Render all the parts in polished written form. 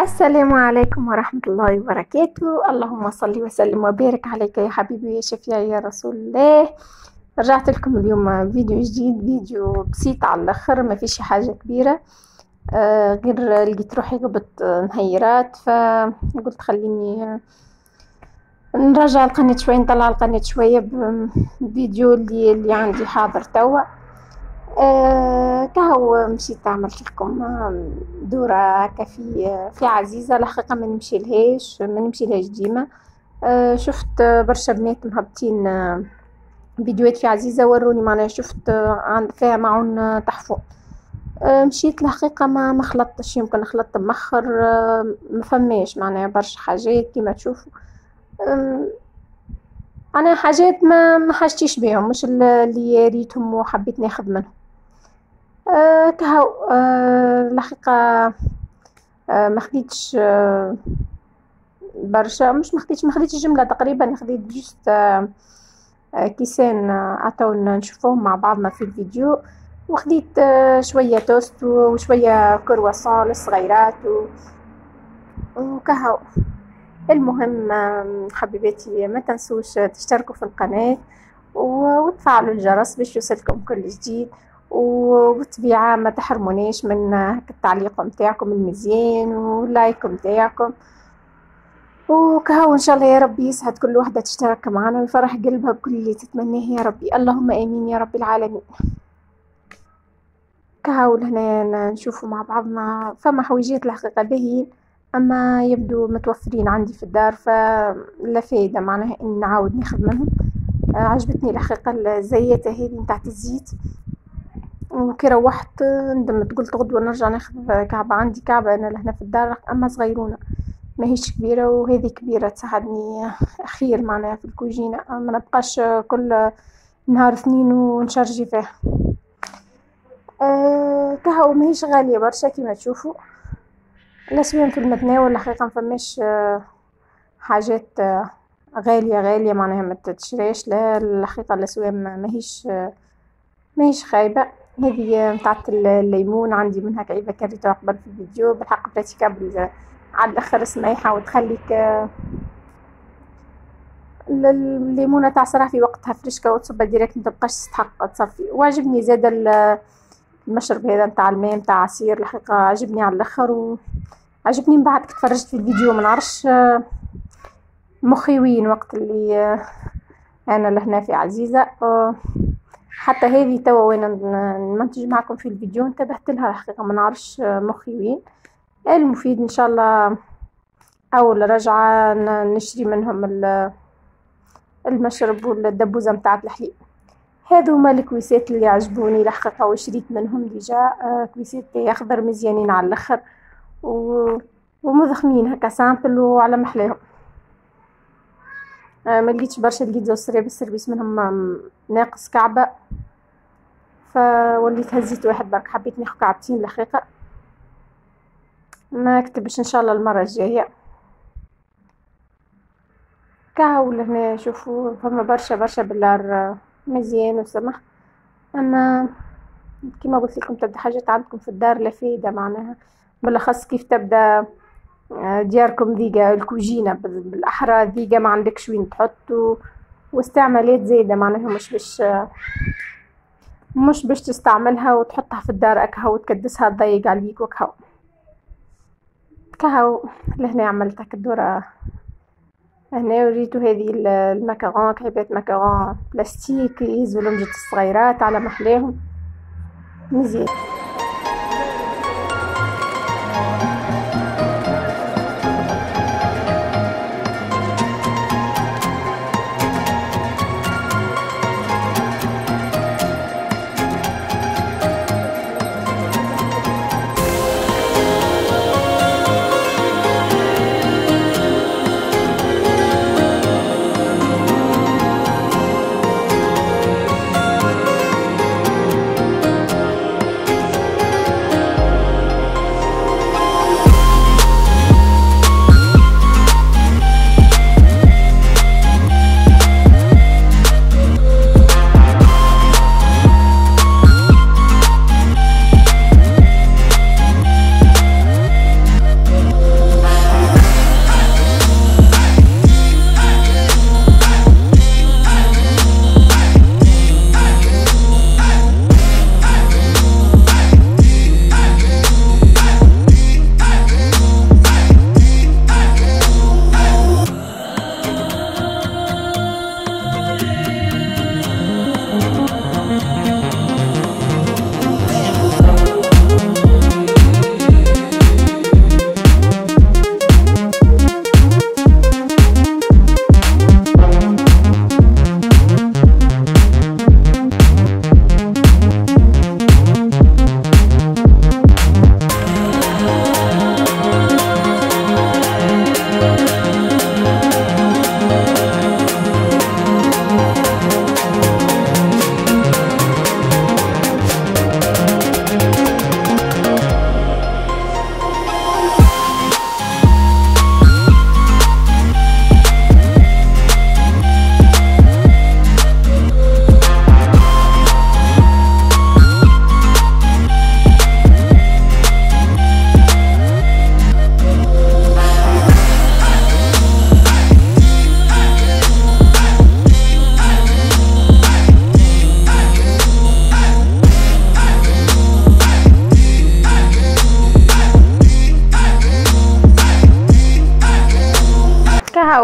السلام عليكم ورحمة الله وبركاته. اللهم صل وسلم وبارك عليك يا حبيبي يا شفيعي يا رسول الله. رجعت لكم اليوم فيديو جديد، فيديو بسيط على الاخر، ما فيش حاجة كبيرة. غير لقيت روحي قبط نهيرات، فقلت خليني نرجع القناة شوية، نطلع القناة شوية بفيديو اللي عندي حاضر توا. كهو مشيت عملت لكم دورة هكا في عزيزة. الحقيقة ما نمشيلهاش ديما. شفت برشا بنات مهبطين فيديوهات في عزيزة، وروني معناها شفت عند فيها معون تحفون. مشيت الحقيقة ما خلطتش، يمكن خلطت مخر. ما فماش معناها برشا حاجات كيما تشوفوا. انا حاجات ما حاجتيش بيهم، مش اللي ريتهم وحبيت ناخذ منهم. كهو الحقيقة ما خديتش برشا، مش ما خديتش جملة تقريبا، خديت جست كيسان عطاونا نشوفوهم مع بعضنا في الفيديو، وخديت شوية توست وشوية كرواسون الصغيرات وكهو. المهم حبيباتي، ما تنسوش تشتركوا في القناة وتفعلوا الجرس باش يوصلكم كل جديد، وبالطبيعة ما تحرمونيش من التعليق متاعكم المزيان واللايك متاعكم. وكهو ان شاء الله يا ربي يسعد كل وحدة تشترك معنا ويفرح قلبها بكل اللي تتمناه يا ربي، اللهم امين يا رب العالمين. كهو لهنا نشوفوا مع بعضنا فما حويجات الحقيقة باهيين، اما يبدو متوفرين عندي في الدار، فلا فايدة معناها اني نعاود ناخذ منهم. عجبتني الحقيقة الزيتة هذه نتاعت الزيت، وكي روحت ندمت، قلت غدوة نرجع ناخذ كعبة. عندي كعبة انا لهنا في الدار اما صغيرونة، ماهيش كبيرة، وهذه كبيرة تساعدني خير معناها في الكوجينة، ما نبقاش كل نهار اثنين ونشرجي فيها. كهو ماهيش غالية برشا كيما تشوفوا. الأسواق في المتناول الحقيقة مفماش حاجات غالية معناها ما تتشريش. لا الحقيقة الأسواق ماهيش خايبة. هذه متاعت الليمون، عندي منها كعيبة كريتها قبل في الفيديو، بالحق براتيكابل على الاخر سميحة، وتخليك الليمونة تعصرها في وقتها فريشكا وتصبها ديريكت، متبقاش تستحق تصفي. وعجبني زاد المشرب هذا نتاع الماء نتاع عصير، الحقيقة عجبني على الاخر، وعجبني من بعد كي تفرجت في الفيديو. ما نعرفش مخي وين وقت اللي انا لهنا في عزيزة. حتى هذه توا وين نمنتج معكم في الفيديو انتبهت لها الحقيقة، ما نعرفش مخي وين. المفيد ان شاء الله اول رجعة نشري منهم المشرب والدبوزة متاعت الحليب. هذو هما الكويسات اللي عجبوني الحقيقة وشريت منهم ديجا. كويسات اخضر مزيانين على الاخر ومضخمين هكا سامبل وعلى محلاهم. ما لقيتش برشا، لقيت زوج السربيس منهم ناقص كعبة، فوليت هزيت واحد برك، حبيت ناخذ كعبتين الحقيقة. ما كتبش ان شاء الله المرة الجاية. كهو لهنا شوفوا فما برشا باللار مزيان وسمح، اما كما قلت لكم تبدا حاجات عندكم في الدار لا فايدة معناها، بالاخص كيف تبدا دياركم ذيقة الكوجينة بالاحرى ذيقة ما عندكش وين تحط واستعمالات زايدة معناها، مش باش تستعملها وتحطها في الدار اكهو وتكدسها تضيق عليك كهو لهنا عملت هكا الدورة. هنا وريتو هذه المكرون، كعيبات مكرون بلاستيك يهزوا لمجة الصغيرات على محلاهم مزيان.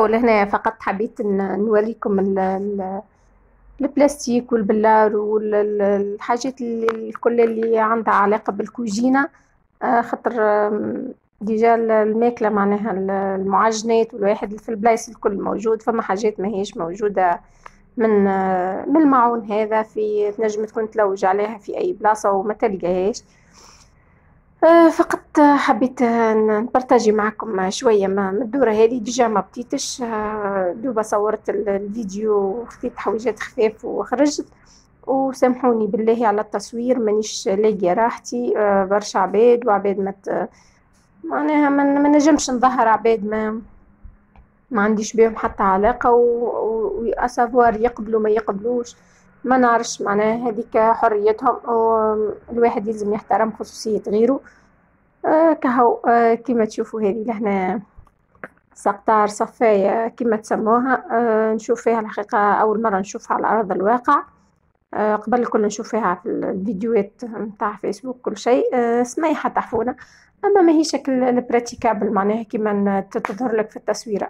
لهنا فقط حبيت نوريكم البلاستيك والبلار والحاجات الكل اللي عندها علاقة بالكوجينة. خاطر ديجا الماكلة معناها المعجنات والواحد في البلايص الكل موجود، فما حاجات ما هيش موجودة من المعون هذا في تنجم تكون تلوج عليها في أي بلاصة وما تلقاهاش. فقط حبيت نبرتاجي معكم شوية من الدورة هذه. ديجا ما بديتش، دوبا صورت الفيديو وخذيت حويجات خفاف وخرجت، وسامحوني بالله على التصوير مانيش لاقيه راحتي. برشا عباد وعباد معناها ما نجمش نظهر عباد ما عنديش بهم حتى علاقة، وأسافوار يقبلوا ما يقبلوش ما نعرفش، معناها هذيك حريتهم والواحد يلزم يحترم خصوصية غيره. كهو كما تشوفوا هذه لهنا سقطار صفاية كما تسموها. نشوف فيها الحقيقة أول مرة نشوفها على أرض الواقع. قبل كل نشوف فيها في الفيديوهات متاع فيسبوك كل شيء. سميحة تحفونة، أما ما هي شكل البراتيكابل معناها كما تظهر لك في التصويرة.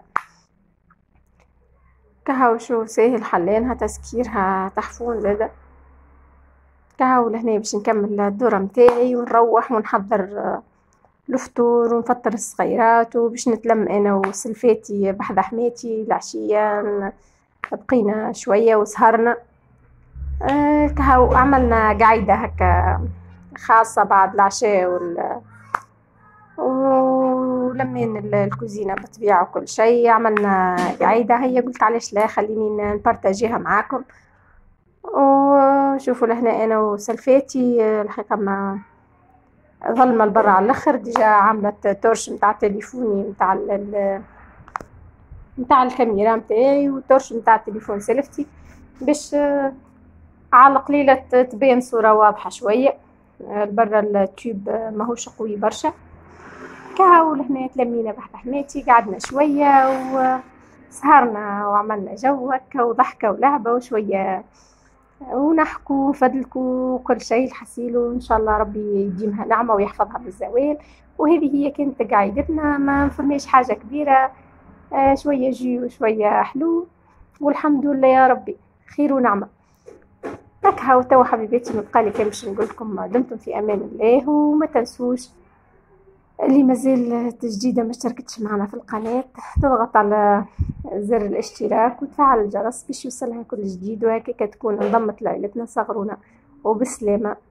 كهو شو ساهل حلينها تسكيرها تحفون زادة. كهو لهنا باش نكمل الدورة متاعي ونروح ونحضر الفطور ونفطر الصغيرات، وباش نتلم أنا وسلفاتي بحذا حماتي العشية. بقينا شوية وسهرنا. كهو عملنا قاعدة هكا خاصة بعد العشاء ولمين الكوزينة بالطبيعة وكل شيء. عملنا قاعدة هي قلت علاش لا خليني نبارتاجيها معاكم. وشوفوا لهنا أنا وسلفاتي الحقيقة ما ظلمة البرا على الآخر. ديجا عملت تورش متاع تليفوني متاع الكاميرا متاعي وتورش متاع تليفون سلفتي باش على القليلة تبين صورة واضحة شوية. برا التيوب ماهوش قوي برشا. كهو لهنا تلمينا بحد حماتي قعدنا شوية وسهرنا وعملنا جو هكا وضحكة ولعبة وشوية ونحكوا وفدلكوا وكل شيء الحسيل، وإن شاء الله ربي يديمها نعمة ويحفظها بالزوال. وهذه هي كانت قاعدتنا، ما فماش حاجة كبيرة. شوية جي وشوية حلو والحمد لله يا ربي خير ونعمة. هكا وتوا حبيباتي مبقالي كان باش نقولكم دمتم في امان الله، وما تنسوش اللي مازال جديده ما اشتركتش معنا في القناه تضغط على زر الاشتراك وتفعل الجرس باش يوصلها كل جديد، وهكاك تكون انضمت لعائلتنا صغرونا وبسلامه.